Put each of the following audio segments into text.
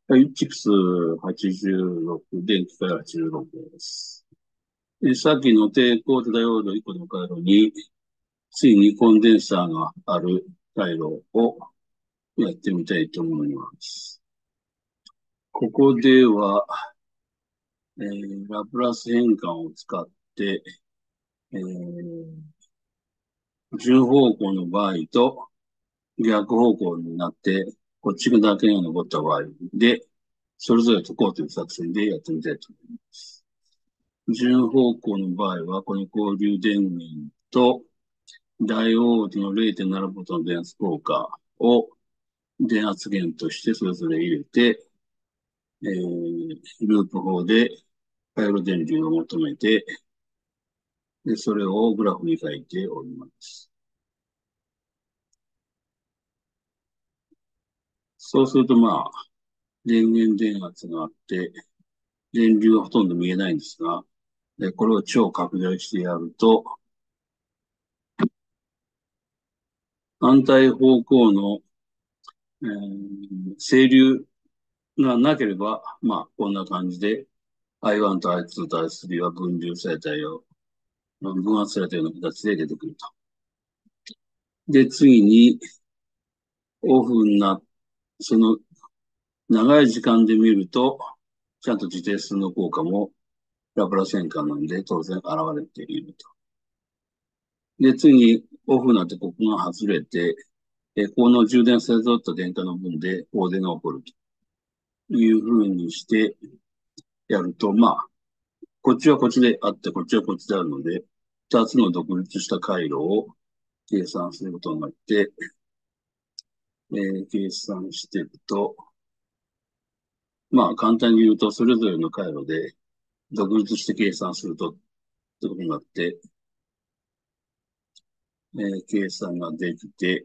はい、チプス86、電気から86です。で、さっきの抵抗とダイオード1個の回路に、ついにコンデンサーがある回路をやってみたいと思います。ここでは、ラプラス変換を使って、順方向の場合と逆方向になって、こっちだけが残った場合で、それぞれ解こうという作戦でやってみたいと思います。順方向の場合は、この交流電源とダイオードの0.7ボトンの電圧効果を電圧源としてそれぞれ入れて、ループ法で回路電流を求めて、で、それをグラフに書いております。そうすると、電源電圧があって、電流がほとんど見えないんですが、これを超拡大してやると、反対方向の、整流がなければ、こんな感じで I1 と I2 と I3 は分流されたよう、分圧されたような形で出てくると。で、次にオフにな、その長い時間で見ると、ちゃんと自定数の効果もラプラス変換なんで当然現れていると。で、次にオフになってここが外れて、この充電されとった電荷の分で放電が起こるというふうにしてやると、こっちはこっちであって、こっちはこっちであるので、二つの独立した回路を計算することになって、計算していくと、簡単に言うと、それぞれの回路で独立して計算すると、ということになって、計算ができて、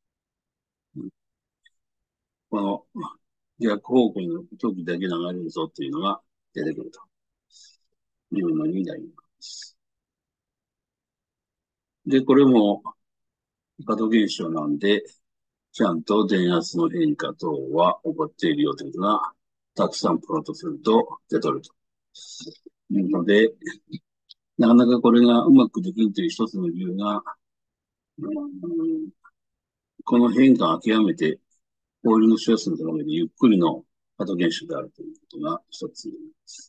この逆方向の時だけ流れるぞっていうのが出てくるというのになります。で、これも過度現象なんで、ちゃんと電圧の変化等は起こっているよというのが、たくさんプロットすると出とるというので、なかなかこれがうまくできるという一つの理由が、この変化が極めて交流の周波数の高めでゆっくりの過度現象であるということが一つです。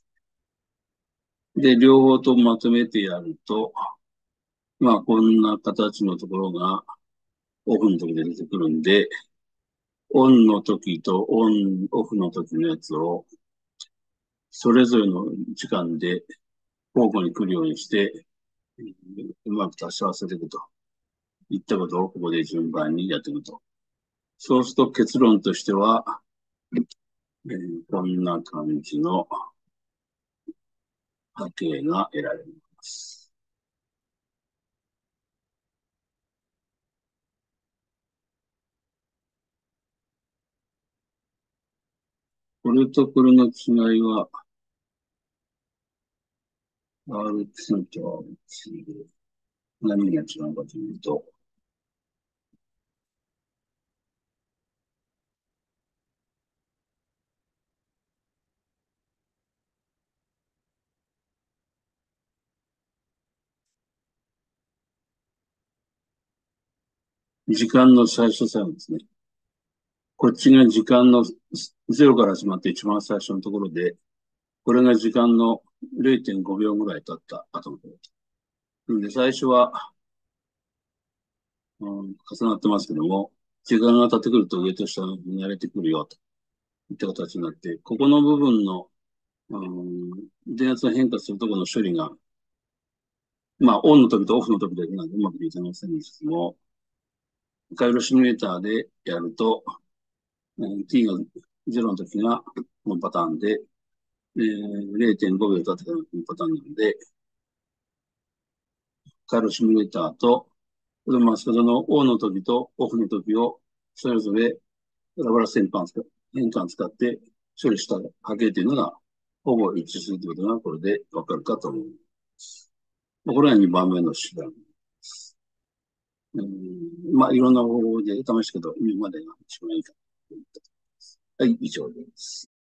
で、両方とまとめてやると、こんな形のところがオフの時で出てくるんで、オンの時とオフの時のやつを、それぞれの時間で交互に来るようにして、うまく足し合わせていくといったことをここで順番にやっていくと。そうすると結論としては、こんな感じの波形が得られます。これとこれの違いは、R2 と R3 で何が違うかというと、時間の最初最後ですね。こっちが時間の0から始まって一番最初のところで、これが時間の0.5秒ぐらい経った後のこと。で、最初は、重なってますけども、時間が経ってくると上と下に慣れてくるよといった形になって、ここの部分の、電圧の変化するところの処理が、オンの時とオフの時だけなんでうまくいきませんでしたけども、回路シミュレーターでやると、t が0の時がこのパターンで、0.5秒経ってからこのパターンなので、回路シミュレーターと、そのオンの時とオフの時をそれぞれラバラ変換使って処理した波形というのがほぼ一致するということがこれでわかるかと思います。これが2番目の手段です。いろんな方法で試したけど、今までが一番いいかと思います。はい、以上です。